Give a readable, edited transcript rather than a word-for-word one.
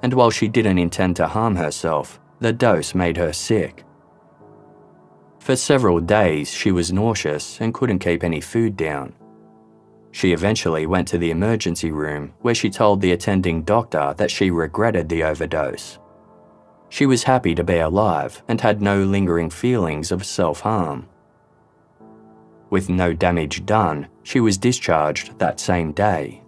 and while she didn't intend to harm herself, the dose made her sick. For several days, she was nauseous and couldn't keep any food down. She eventually went to the emergency room where she told the attending doctor that she regretted the overdose. She was happy to be alive and had no lingering feelings of self-harm. With no damage done, she was discharged that same day.